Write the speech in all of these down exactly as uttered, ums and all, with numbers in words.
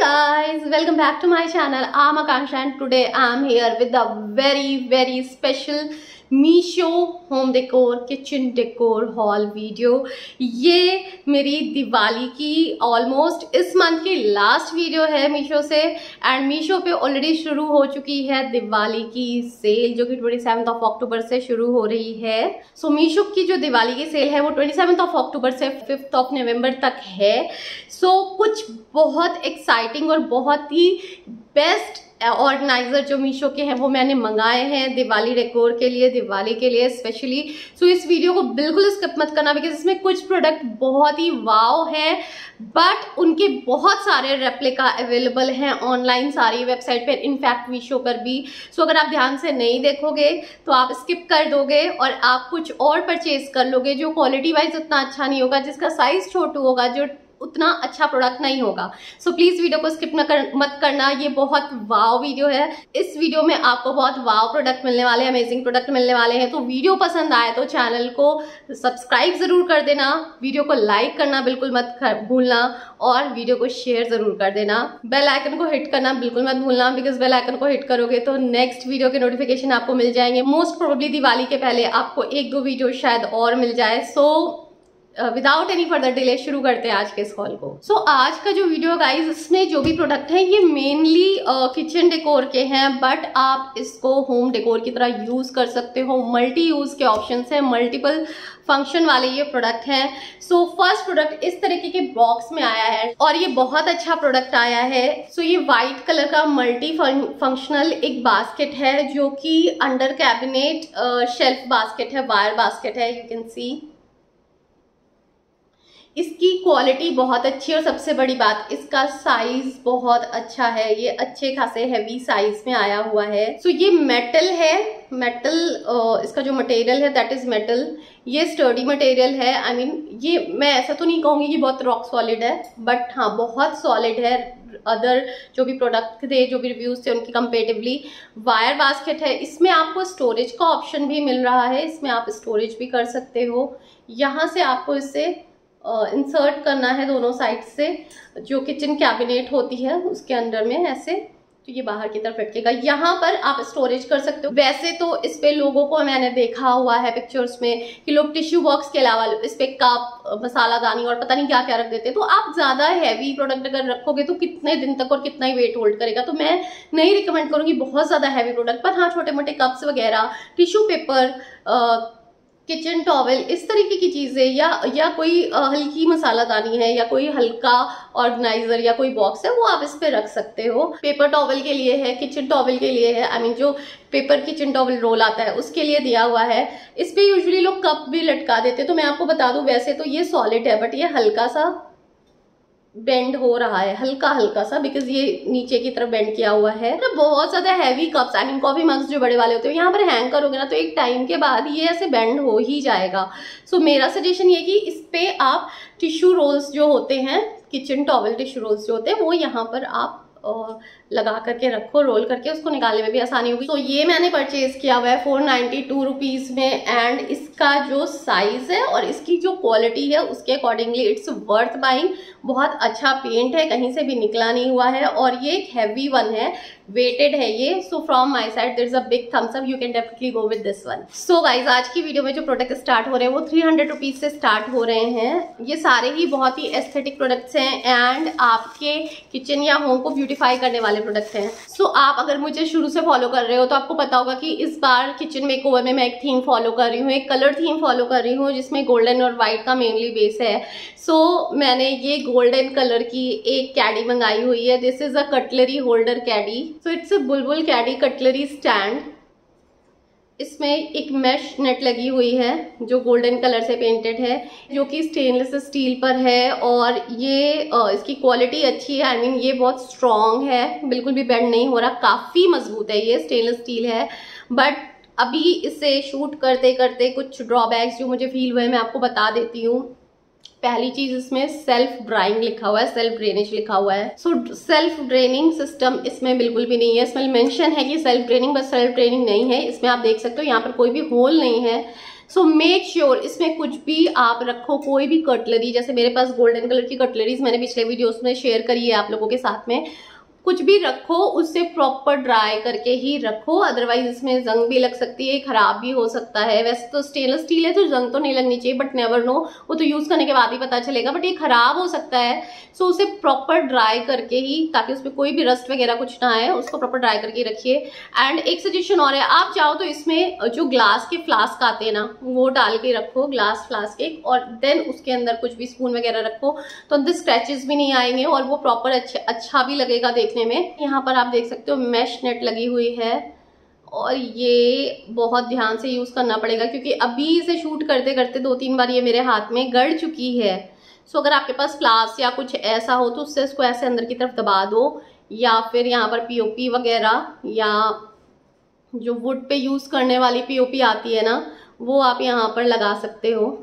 guys, welcome back to my channel. I'm Akanksha and today I'm here with a very very special Meesho home decor kitchen decor haul video. ये मेरी दिवाली की almost इस month की last video है मीशो से। And Meesho पे already शुरू हो चुकी है दिवाली की सेल, जो कि ट्वेंटी सेवन्थ ऑफ अक्टूबर से शुरू हो रही है। सो so, मीशो की जो दिवाली की सेल है वो ट्वेंटी सेवन्थ ऑफ अक्टूबर से फिफ्थ ऑफ नवंबर तक है। सो so, कुछ बहुत एक्साइटिंग और बहुत ही बेस्ट ऑर्गेनाइजर जो मीशो के हैं वो मैंने मंगाए हैं दिवाली डेकोर के लिए, दिवाली के लिए स्पेशली। सो इस वीडियो को बिल्कुल स्किप मत करना, बिकॉज इसमें कुछ प्रोडक्ट बहुत ही वाव है, बट उनके बहुत सारे रेप्लिका अवेलेबल हैं ऑनलाइन सारी वेबसाइट पर, इनफैक्ट मीशो पर भी। सो so, अगर आप ध्यान से नहीं देखोगे तो आप स्किप कर दोगे और आप कुछ और परचेज कर लोगे जो क्वालिटी वाइज उतना अच्छा नहीं होगा, जिसका साइज छोटू होगा, जो उतना अच्छा प्रोडक्ट नहीं होगा। सो so, प्लीज वीडियो को स्किप न कर, मत करना। ये बहुत वाव वीडियो है। इस वीडियो में आपको बहुत वाव प्रोडक्ट मिलने वाले हैं, अमेजिंग प्रोडक्ट मिलने वाले हैं। तो वीडियो पसंद आए तो चैनल को सब्सक्राइब जरूर कर देना, वीडियो को लाइक करना बिल्कुल मत भूलना और वीडियो को शेयर जरूर कर देना। बेल आइकन को हिट करना बिल्कुल मत भूलना, बिकॉज बेल आइकन को हिट करोगे तो नेक्स्ट वीडियो के नोटिफिकेशन आपको मिल जाएंगे। मोस्ट प्रोबेबली दिवाली के पहले आपको एक दो वीडियो शायद और मिल जाए। So so, without any further delay शुरू करते हैं आज के इस हॉल को। सो so, आज का जो वीडियो गाइज, इसमें जो भी प्रोडक्ट है ये मेनली किचन डेकोर के हैं, बट आप इसको होम डेकोर की तरह यूज कर सकते हो। मल्टी यूज के ऑप्शंस हैं, मल्टीपल फंक्शन वाले ये प्रोडक्ट हैं। सो फर्स्ट प्रोडक्ट इस तरीके के बॉक्स में आया है और ये बहुत अच्छा प्रोडक्ट आया है। सो so, ये व्हाइट कलर का मल्टी फंक्शनल एक बास्केट है, जो कि अंडर कैबिनेट शेल्फ बास्केट है, वायर बास्केट है, यू कैन सी। इसकी क्वालिटी बहुत अच्छी है और सबसे बड़ी बात, इसका साइज बहुत अच्छा है। ये अच्छे खासे हैवी साइज में आया हुआ है। सो so, ये मेटल है, मेटल इसका जो मटेरियल है दैट इज मेटल। ये स्टर्डी मटेरियल है। आई I मीन mean, ये मैं ऐसा तो नहीं कहूँगी कि बहुत रॉक सॉलिड है, बट हाँ बहुत सॉलिड है अदर जो भी प्रोडक्ट थे, जो भी रिव्यूज थे उनकी कंपेरेटिवली। वायर बास्केट है, इसमें आपको स्टोरेज का ऑप्शन भी मिल रहा है, इसमें आप स्टोरेज भी कर सकते हो। यहाँ से आपको इससे इंसर्ट uh, करना है दोनों साइड से, जो किचन कैबिनेट होती है उसके अंदर में ऐसे, तो ये बाहर की तरफ लटकेगा। यहाँ पर आप स्टोरेज कर सकते हो। वैसे तो इस पे लोगों को मैंने देखा हुआ है पिक्चर्स में कि लोग टिश्यू बॉक्स के अलावा इस पे कप, मसालादानी और पता नहीं क्या क्या रख देते हैं। तो आप ज्यादा हैवी प्रोडक्ट अगर रखोगे तो कितने दिन तक और कितना ही वेट होल्ड करेगा, तो मैं नहीं रिकमेंड करूँगी बहुत ज्यादा हैवी प्रोडक्ट। पर हाँ, छोटे मोटे कप्स वगैरह, टिश्यू पेपर, किचन टॉवेल, इस तरीके की चीजें, या या कोई हल्की मसालादानी है या कोई हल्का ऑर्गेनाइजर या कोई बॉक्स है, वो आप इस पे रख सकते हो। पेपर टॉवेल के लिए है, किचन टॉवेल के लिए है, आई I मीन mean, जो पेपर किचन टॉवेल रोल आता है उसके लिए दिया हुआ है। इस पे यूजुअली लोग कप भी लटका देते, तो मैं आपको बता दूं वैसे तो ये सॉलिड है, बट ये हल्का सा बेंड हो रहा है, हल्का हल्का सा, बिकॉज ये नीचे की तरफ बेंड किया हुआ है। तो बहुत ज्यादा heavy cups, I mean coffee mugs जो बड़े वाले होते हैं, यहाँ पर हैंग करोगे ना तो एक टाइम के बाद ये ऐसे बेंड हो ही जाएगा। सो so, मेरा सजेशन ये कि इस पे आप टिश्यू रोल्स जो होते हैं, किचन टॉवेल टिश्यू रोल्स जो होते हैं, वो यहाँ पर आप और लगा करके रखो, रोल करके, उसको निकालने में भी आसानी होगी। तो ये मैंने परचेज किया हुआ है फोर नाइन्टी टू रुपीज में, एंड इसका जो साइज है और इसकी जो क्वालिटी है उसके अकॉर्डिंगली इट्स वर्थ बाइंग। बहुत अच्छा पेंट है, कहीं से भी निकला नहीं हुआ है, और ये एक हैवी वन है, वेटेड है ये। So from my side there is a big thumbs up, you can definitely go with this one. So guys, आज की वीडियो में जो प्रोडक्ट स्टार्ट हो रहे हैं वो थ्री हंड्रेड रुपीज से स्टार्ट हो रहे हैं। ये सारे ही बहुत ही एस्थेटिक प्रोडक्ट्स हैं एंड आपके किचन या होम को ब्यूटीफाई करने वाले प्रोडक्ट हैं। सो so, आप अगर मुझे शुरू से फॉलो कर रहे हो तो आपको पता होगा कि इस बार किचन मेकओवर में मैं एक थीम फॉलो कर रही हूँ, एक कलर थीम फॉलो कर रही हूँ, जिसमें गोल्डन और व्हाइट का मेनली बेस है। सो so, मैंने ये गोल्डन कलर की एक कैडी मंगाई हुई है। This is a cutlery holder caddy. So it's a बुलबुल कैडी कटलरी स्टैंड। इसमें एक मैश नेट लगी हुई है जो गोल्डन कलर से पेंटेड है, जो कि स्टेनलेस स्टील पर है, और ये इसकी क्वालिटी अच्छी है। आई I मीन mean, ये बहुत स्ट्रॉन्ग है, बिल्कुल भी बेंड नहीं हो रहा, काफ़ी मजबूत है, ये स्टेनलेस स्टील है। बट अभी इसे शूट करते करते कुछ ड्रॉबैक्स जो मुझे फील हुए मैं आपको बता देती हूँ। पहली चीज, इसमें सेल्फ ड्राइंग लिखा हुआ है, सेल्फ ड्रेनेज लिखा हुआ है। सो सेल्फ ड्रेनिंग सिस्टम इसमें बिल्कुल भी नहीं है। इसमें मेंशन है कि सेल्फ ड्रेनिंग, बस सेल्फ ड्रेनिंग नहीं है। इसमें आप देख सकते हो यहाँ पर कोई भी होल नहीं है। सो मेक श्योर इसमें कुछ भी आप रखो, कोई भी कटलरी, जैसे मेरे पास गोल्डन कलर की कटलरीज मैंने पिछले वीडियोस में शेयर करी है आप लोगों के साथ में, कुछ भी रखो उससे प्रॉपर ड्राई करके ही रखो, अदरवाइज इसमें जंग भी लग सकती है, खराब भी हो सकता है। वैसे तो स्टेनलेस स्टील है तो जंग तो नहीं लगनी चाहिए, बट नेवर नो, वो तो यूज करने के बाद ही पता चलेगा, बट ये खराब हो सकता है। सो उसे प्रॉपर ड्राई करके ही, ताकि उसमें कोई भी रस्ट वगैरह कुछ ना आए, उसको प्रॉपर ड्राई करके रखिए। एंड एक सजेशन और है, आप चाहो तो इसमें जो ग्लास के फ्लास्क आते हैं ना, वो डाल के रखो, ग्लास फ्लास्क के, और देन उसके अंदर कुछ भी स्पून वगैरह रखो, तो अंदर स्क्रैचेस भी नहीं आएंगे और वो प्रॉपर अच्छा अच्छा भी लगेगा देखने में। यहाँ पर आप देख सकते हो मैश नेट लगी हुई है, और ये बहुत ध्यान से यूज करना पड़ेगा क्योंकि अभी इसे शूट करते करते दो तीन बार ये मेरे हाथ में गड़ चुकी है। सो अगर आपके पास फ्लास्क या कुछ ऐसा हो तो उससे इसको ऐसे अंदर की तरफ दबा दो, या फिर यहाँ पर पीओपी वगैरह या जो वुड पे यूज करने वाली पीओपी आती है ना, वो आप यहाँ पर लगा सकते हो,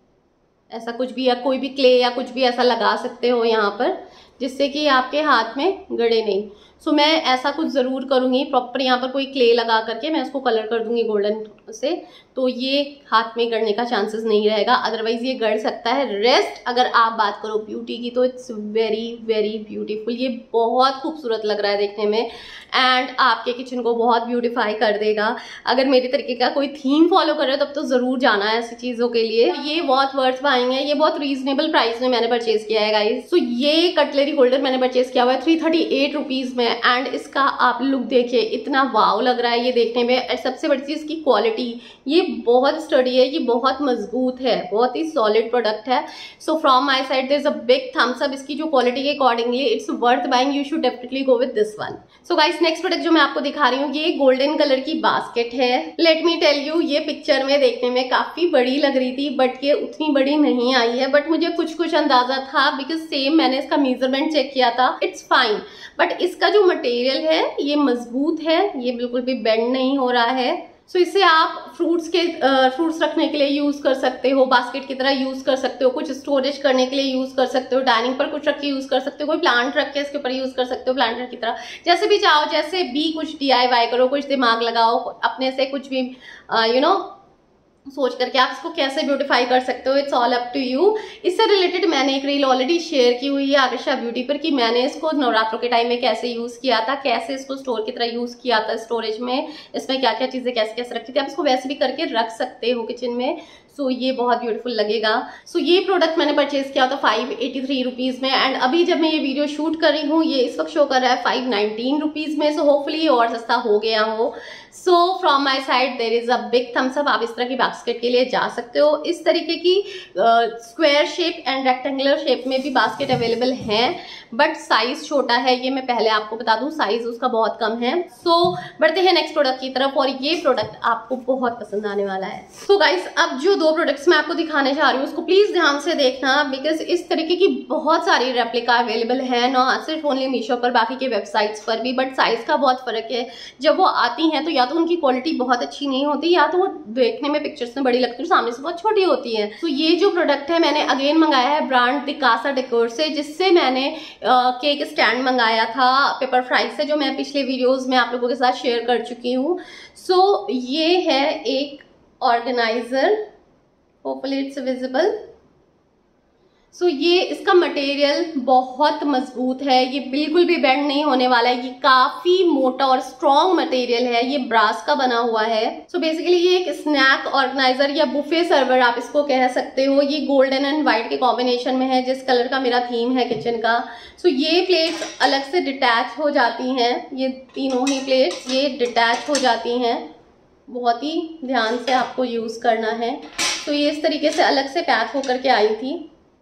ऐसा कुछ भी, या कोई भी क्ले या कुछ भी ऐसा लगा सकते हो यहाँ पर, जिससे कि आपके हाथ में गड़े नहीं। सो so, मैं ऐसा कुछ ज़रूर करूँगी, प्रॉपर यहाँ पर कोई क्ले लगा करके मैं इसको कलर कर दूंगी गोल्डन से, तो ये हाथ में गड़ने का चांसेस नहीं रहेगा, अदरवाइज ये गड़ सकता है। रेस्ट अगर आप बात करो ब्यूटी की तो इट्स वेरी वेरी ब्यूटीफुल, ये बहुत खूबसूरत लग रहा है देखने में, एंड आपके किचन को बहुत ब्यूटीफाई कर देगा। अगर मेरे तरीके का कोई थीम फॉलो कर रहे हो तब तो ज़रूर जाना है ऐसी चीज़ों के लिए। ये बहुत वर्थ बाइंग है, ये बहुत रीजनेबल प्राइस में मैंने परचेज किया है गाइस। सो ये कटलरी होल्डर मैंने परचेज किया हुआ है थ्री थर्टी एट रुपीज़ में, एंड इसका आप लुक देखिए, इतना वाव लग रहा है ये देखने में। और सबसे बड़ी चीज़ की क्वालिटी, ये बहुत स्टडी है, ये बहुत मजबूत है, बहुत ही सॉलिड प्रोडक्ट है। So from my side there is a big thumbs up, इसकी जो क्वालिटी के accordingly it's worth buying, you should definitely go with this one. So guys next product जो मैं आपको दिखा रही हूँ, ये गोल्डन कलर की बास्केट है। लेट मी टेल यू, ये पिक्चर में देखने में काफी बड़ी लग रही थी, बट ये उतनी बड़ी नहीं आई है, बट मुझे कुछ कुछ अंदाजा था बिकॉज सेम मैंने इसका मेजरमेंट चेक किया था, इट्स फाइन। बट इसका जो मटेरियल है ये मजबूत है, ये बिल्कुल भी बेंड नहीं हो रहा है। सो so, इसे आप फ्रूट्स के फ्रूट्स रखने के लिए यूज कर सकते हो, बास्केट की तरह यूज कर सकते हो, कुछ स्टोरेज करने के लिए यूज कर सकते हो, डाइनिंग पर कुछ रख के यूज कर सकते हो, कोई प्लांट रख के इसके ऊपर यूज कर सकते हो प्लांटर की तरह, जैसे भी चाहो, जैसे भी कुछ डीआईवाई करो, कुछ दिमाग लगाओ अपने से, कुछ भी यू नो सोच करके आप इसको कैसे ब्यूटीफाई कर सकते हो, it's all up to you. इससे रिलेटेड मैंने एक रील ऑलरेडी शेयर की हुई है आकाशा ब्यूटी पर, कि मैंने इसको नवरात्रों के टाइम में कैसे यूज किया था, कैसे इसको स्टोर की तरह यूज किया था स्टोरेज में, इसमें क्या क्या चीजें कैसे कैसे रखी थी। आप इसको वैसे भी करके रख सकते हो किचन में। सो so, ये बहुत ब्यूटीफुल लगेगा। सो so, ये प्रोडक्ट मैंने परचेज किया था फाइव एटी थ्री रुपीज़ में, एंड अभी जब मैं ये वीडियो शूट कर रही हूँ ये इस वक्त शो कर रहा है फाइव नाइनटीन रुपीज़ में। सो होपफुली ये और सस्ता हो गया हो। So from my side there is a big thumbs up. आप इस तरह की बास्केट के लिए जा सकते हो। इस तरीके की square shape and rectangular shape में भी बास्केट अवेलेबल हैं, बट साइज छोटा है, ये मैं पहले आपको बता दूं, साइज उसका बहुत कम है। सो so, बढ़ते हैं नेक्स्ट प्रोडक्ट की तरफ, और ये प्रोडक्ट आपको बहुत पसंद आने वाला है। सो so गाइस, अब जो दो प्रोडक्ट्स मैं आपको दिखाने जा रही हूँ उसको प्लीज ध्यान से देखना, बिकॉज इस तरीके की बहुत सारी रेप्लिका अवेलेबल है, ना सिर्फ ओनली मीशो पर, बाकी के वेबसाइट्स पर भी, बट साइज का बहुत फर्क है। जब वो आती हैं तो या तो उनकी क्वालिटी बहुत अच्छी नहीं होती, या तो वो देखने में पिक्चर्स में बड़ी लगती है, सामने से बहुत छोटी होती है। तो ये जो प्रोडक्ट है मैंने अगेन मंगाया है ब्रांड दिकासा डेकोर से, जिससे मैंने केक स्टैंड मंगाया था पेपर फ्राई से, जो मैं पिछले वीडियोस में आप लोगों के साथ शेयर कर चुकी हूँ। सो so, ये है एक organiser, hopefully it's visible. So so, ये इसका मटेरियल बहुत मजबूत है, ये बिल्कुल भी बेंड नहीं होने वाला है, ये काफी मोटा और स्ट्रॉन्ग मटेरियल है, ये ब्रास का बना हुआ है। सो so, बेसिकली ये एक स्नैक ऑर्गेनाइजर या बुफे सर्वर आप इसको कह सकते हो। ये गोल्डन एंड व्हाइट के कॉम्बिनेशन में है, जिस कलर का मेरा थीम है किचन का। सो so, ये प्लेट्स अलग से डिटैच हो जाती हैं, ये तीनों ही प्लेट्स ये डिटैच हो जाती हैं, बहुत ही ध्यान से आपको यूज करना है। तो so, ये इस तरीके से अलग से पैक होकर के आई थी।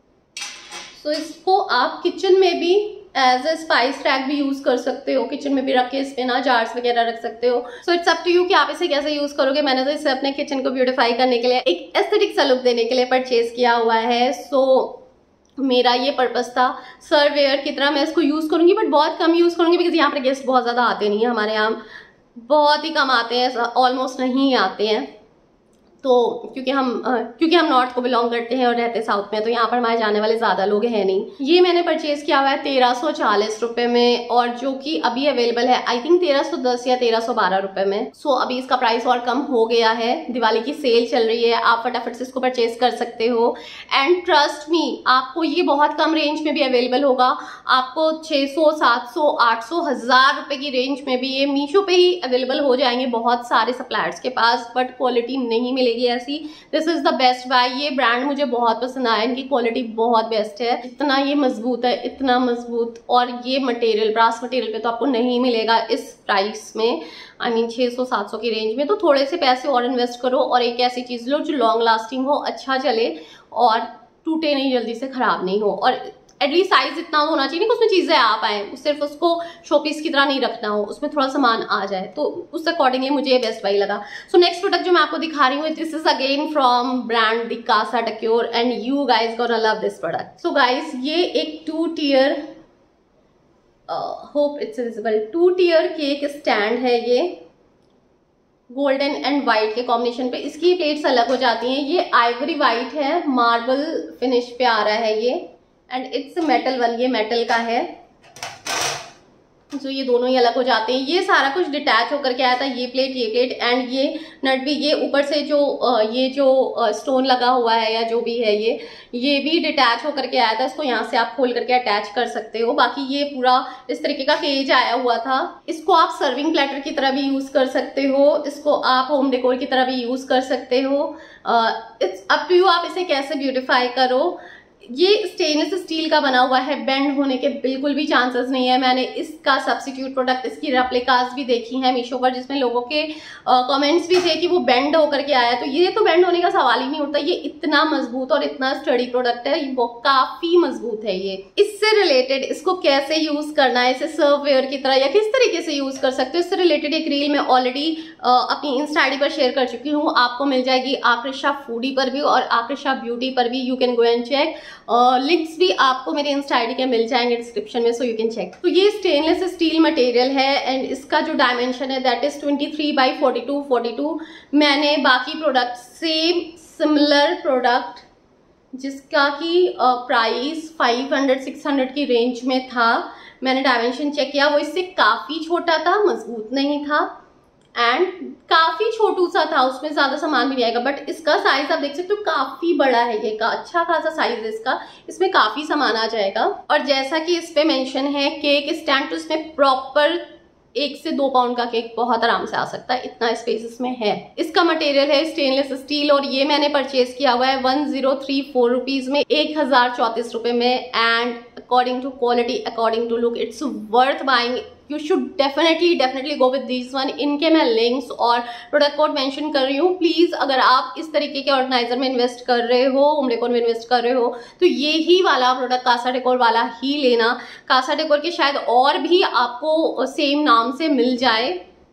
तो so, इसको आप किचन में भी एज ए स्पाइस रैक भी यूज कर सकते हो, किचन में भी रख के इस पे ना जार्स वगैरह रख सकते हो। So it's up to you कि आप इसे कैसे यूज करोगे। मैंने तो इसे अपने किचन को ब्यूटीफाई करने के लिए, एक एस्थेटिक सा लुक देने के लिए परचेज किया हुआ है। सो so, मेरा ये पर्पस था, सर्वेयर की तरह मैं इसको यूज करूंगी, बट बहुत कम यूज करूंगी, बिकॉज यहाँ पर गेस्ट बहुत ज्यादा आते नहीं है, हमारे यहाँ बहुत ही कम आते हैं, ऑलमोस्ट नहीं आते हैं। तो क्योंकि हम क्योंकि हम नॉर्थ को बिलोंग करते हैं और रहते साउथ में, तो यहाँ पर हमारे जाने वाले ज़्यादा लोग हैं नहीं। ये मैंने परचेज किया हुआ है तेरह सौ चालीस रुपये में, और जो कि अभी अवेलेबल है आई थिंक तेरह सौ दस या तेरह सौ बारह रुपये में। सो so, अभी इसका प्राइस और कम हो गया है, दिवाली की सेल चल रही है, आप फटाफट से इसको परचेज कर सकते हो। एंड ट्रस्ट मी, आपको ये बहुत कम रेंज में भी अवेलेबल होगा। आपको छः सौ सात सौ आठ सौ हज़ार रुपये की रेंज में भी ये मीशो पे ही अवेलेबल हो जाएंगे बहुत सारे सप्लायर्स के पास, बट क्वालिटी नहीं मिलेगी ऐसी। This is the best buy. ये ब्रांड मुझे बहुत पसंद आया, इनकी क्वालिटी बहुत बेस्ट है। इतना ये मजबूत है, इतना मजबूत, और ये मटेरियल ब्रास मटेरियल पे तो आपको नहीं मिलेगा इस प्राइस में। आई मीन छः सौ सात सौ की रेंज में। तो थोड़े से पैसे और इन्वेस्ट करो और एक ऐसी चीज लो जो लॉन्ग लास्टिंग हो, अच्छा चले और टूटे नहीं, जल्दी से खराब नहीं हो, और एटलीस्ट साइज इतना होना चाहिए कि उसमें चीजें आ पाए, सिर्फ उसको शोपीस की तरह नहीं रखना हो, उसमें थोड़ा सामान आ जाए। तो उस अकॉर्डिंगली मुझे ये बेस्ट बाई लगा। सो नेक्स्ट प्रोडक्ट जो मैं आपको दिखा रही हूँ, this is again from brand the Casa Decor and you guys gonna love this product. So guys, ये एक two tier hope it's visible two tier cake stand है। ये गोल्डन एंड व्हाइट के कॉम्बिनेशन पे इसकी प्लेट्स अलग हो जाती हैं। ये आइवरी व्हाइट है, मार्बल फिनिश पे आ रहा है ये, एंड इट्स मेटल वन, ये मेटल का है। जो so, ये दोनों ही अलग हो जाते हैं। ये सारा कुछ डिटैच होकर के आया था, ये प्लेट ये प्लेट एंड ये नट भी। ये ऊपर से जो ये जो स्टोन लगा हुआ है या जो भी है, ये ये भी डिटैच होकर के आया था। इसको यहाँ से आप खोल करके अटैच कर सकते हो। बाकी ये पूरा इस तरीके का केज आया हुआ था। इसको आप सर्विंग प्लेटर की तरह भी यूज कर सकते हो, इसको आप होम डेकोर की तरह भी यूज कर सकते हो। इट्स अप टू यू, आप इसे कैसे ब्यूटिफाई करो। ये स्टेनलेस स्टील का बना हुआ है, बेंड होने के बिल्कुल भी चांसेस नहीं है। मैंने इसका सब्स्टिट्यूट प्रोडक्ट, इसकी रेप्लिकास भी देखी हैं मीशो पर, जिसमें लोगों के कमेंट्स भी थे कि वो बेंड होकर के आया। तो ये तो बेंड होने का सवाल ही नहीं उठता। ये इतना मजबूत और इतना स्टडी प्रोडक्ट है, वो काफी मजबूत है। ये इससे रिलेटेड इसको कैसे यूज करना है, इसे सर्ववेयर की तरह या किस तरीके से यूज कर सकते हो, इससे रिलेटेड एक रील मैं ऑलरेडी अपनी इंस्टा आईडी पर शेयर कर चुकी हूँ। आपको मिल जाएगी आकृषा फूडी पर भी और आकृषा ब्यूटी पर भी। You can go and check. Links uh, भी आपको मेरे इंस्टा आईडी के मिल जाएंगे डिस्क्रिप्शन में, सो यू कैन चेक। तो ये स्टेनलेस स्टील मटेरियल है एंड इसका जो डायमेंशन है that is twenty three by forty two forty two. मैंने बाकी प्रोडक्ट सेम सिमिलर प्रोडक्ट जिसका कि price five hundred six hundred की रेंज में था, मैंने डायमेंशन चेक किया, वो इससे काफी छोटा था, मजबूत नहीं था एंड काफी छोटू सा था, उसमें ज्यादा सामान भी नहीं आएगा। बट इसका साइज आप देख सकते हो काफी बड़ा है, ये का अच्छा खासा साइज है इसका, इसमें काफी सामान आ जाएगा। और जैसा कि इस पे मेंशन है केक स्टैंड, तो इसमें प्रॉपर एक से दो पाउंड का केक बहुत आराम से आ सकता है, इतना स्पेस इसमें है। इसका मटेरियल है स्टेनलेस स्टील और ये मैंने परचेज किया हुआ है one zero three four rupees में, एक हजार चौतीस रुपए में। And according to quality, according to look, it's worth buying. You should definitely definitely go with this one. इनके मैं लिंक्स और प्रोडक्ट कोड मेंशन कर रही हूँ। प्लीज अगर आप इस तरीके के ऑर्गेनाइजर में इन्वेस्ट कर रहे हो, होम डेकोर में इन्वेस्ट कर रहे हो, तो ये ही वाला प्रोडक्ट कासा डेकोर वाला ही लेना। कासा डेकोर के शायद और भी आपको सेम नाम से मिल जाए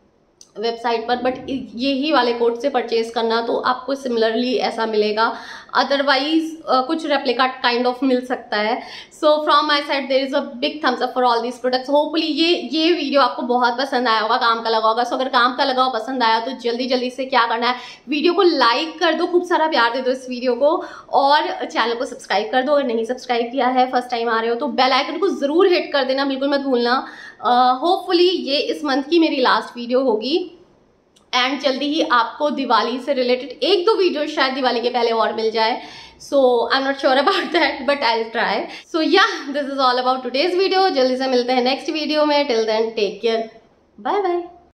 वेबसाइट पर, बट यही वाले कोड से परचेज करना तो आपको सिमिलरली ऐसा मिलेगा। अदरवाइज uh, कुछ रेप्लिका काइंड ऑफ मिल सकता है। So from my side there is a big thumbs up for all these products. Hopefully ये ये वीडियो आपको बहुत पसंद आया होगा, काम का लगा होगा। सो so, अगर काम का लगा हो, पसंद आया, तो जल्दी जल्दी से क्या करना है, वीडियो को लाइक कर दो, खूब सारा प्यार दे दो इस वीडियो को, और चैनल को सब्सक्राइब कर दो। अगर नहीं सब्सक्राइब किया है, फर्स्ट टाइम आ रहे हो, तो बेल आइकन को जरूर हिट कर देना, बिल्कुल मत भूलना। होपफुली uh, ये इस मंथ की मेरी लास्ट वीडियो होगी एंड जल्दी ही आपको दिवाली से रिलेटेड एक दो वीडियो शायद दिवाली के पहले और मिल जाए। So I am not sure about that, but I will try. So yeah, this is all about today's video. जल्दी से मिलते हैं नेक्स्ट वीडियो में। Till then take care, bye bye.